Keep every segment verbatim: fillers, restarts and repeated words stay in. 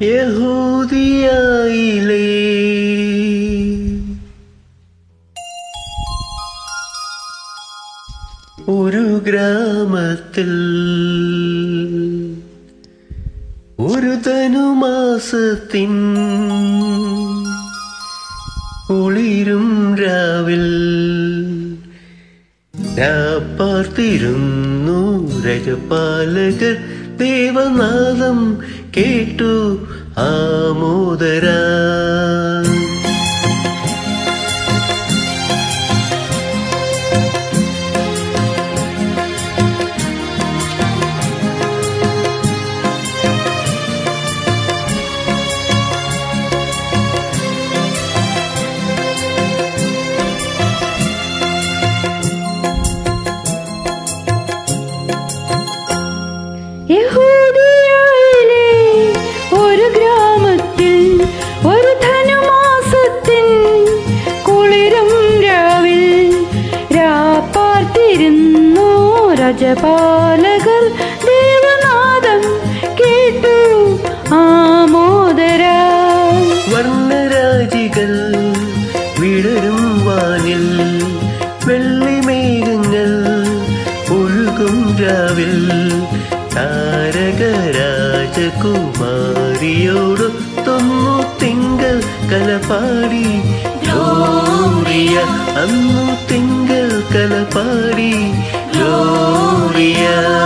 യഹൂദിയായിലെ ഒരു ഗ്രാമത്തിൽ ഒരു ധനുമാസത്തിൻ കുളിരും രാവിൽ പാർത്തിരുന്നു രജപാലകർ ദേവനാദം കേട്ടു ആമോദരാ. യഹൂദിയായിലെ ഒരു ഗ്രാമത്തിൽ ഒരു ധനുമാസത്തിൻ കുളിരും രാവിൽ രാപ്പാർത്തിരുന്നു രജപാലകർ ദേവനാദം കേട്ടു ആമോദരാ. വർണ്ണരാജികൾ വിടരും വാനിൽ വെള്ളിമേഘങ്ങൾ ഒഴുകും രാവിൽ താരകരാജകുമാരിയോടൊത്തൊന്നു തിങ്കൾ കലപാടി ഗ്ലോറിയ. അന്നു തിങ്കൾ കലപാടി ഗ്ലോറിയ.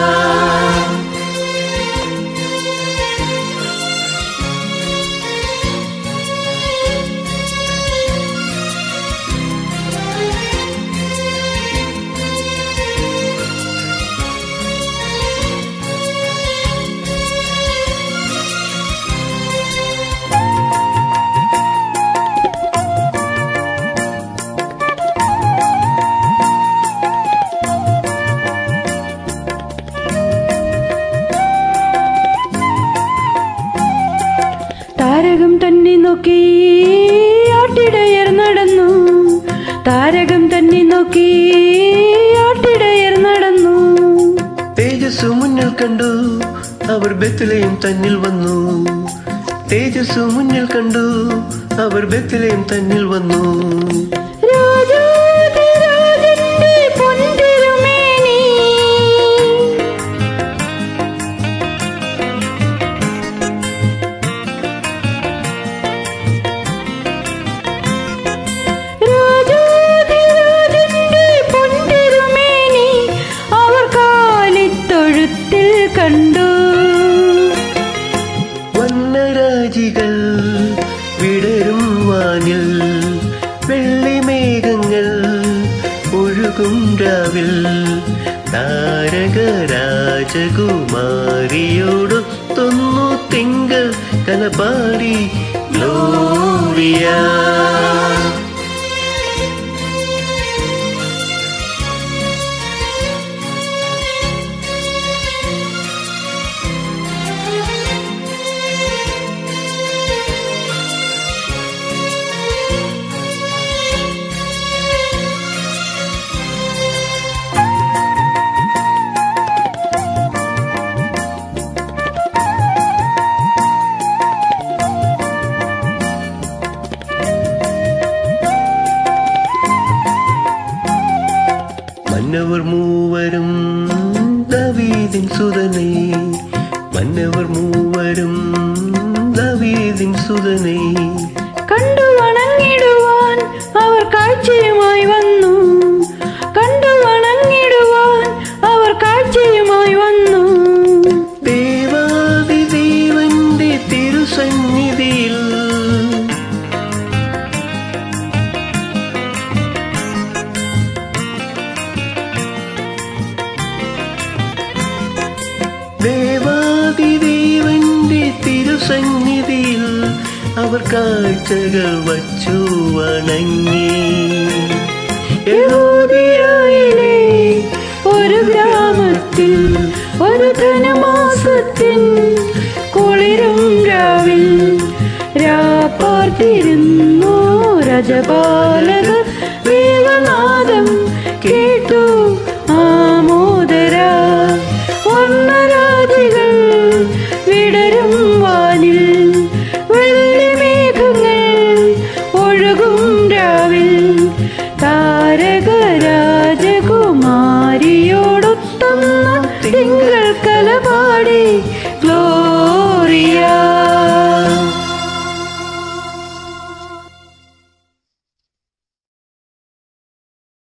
താരകം തന്നെ നോക്കി ആട്ടിടയർ നടന്നു. താരകം തന്നെ നോക്കി ആട്ടിടയർ നടന്നു. തേജസ്സു മുന്നിൽ കണ്ടു അവർ ബെത്ലഹേം തന്നിൽ വന്നു. തേജസ്സു മുന്നിൽ കണ്ടു അവർ ബെത്ലഹേം തന്നിൽ വന്നു. രാജാധിരാജന്റെ പൊൻതിരുമേനി രാജാധിരാജന്റെ പൊൻതിരുമേനി അവർ കാലിത്തൊഴുത്തിൽ കണ്ടു. വർണ്ണരാജികൾ വിടരും വാനിൽ വെള്ളിമേഘങ്ങൾ ഒഴുകും രാവിൽ താരകരാജകുമാരിയോടൊത്തൊന്നു തിങ്കൾ കലപാടി ഗ്ലോറിയ. മന്നവർ മൂവരും ദാവീദിൻ സുതനേ. മന്നവർ മൂവരും ദാവീദിൻ സുതനേ. കണ്ടു വണങ്ങിടുവാൻ അവർ കാഴ്ചയുമായി വന്നു. കണ്ടു വണങ്ങിടുവാൻ അവർ കാഴ്ചയുമായി വന്നു. ദേവാദിദേവന്റെ തിരുസന്നിധിയിൽ ദേവാദിദേവന്റെ തിരുസന്നിധിയിൽ അവർ കാഴ്ചകൾ വച്ചു വണങ്ങി. യഹൂദിയായിലെ ഒരു ഗ്രാമത്തിൽ ഒരു ധനുമാസത്തിൻ കുളിരും രാവിൽ രാപ്പാർത്തിരുന്നു രജപാലകർ ദേവനാദം കേട്ടു ആമോദരാ. വർണ്ണരാജികൾ വിടരും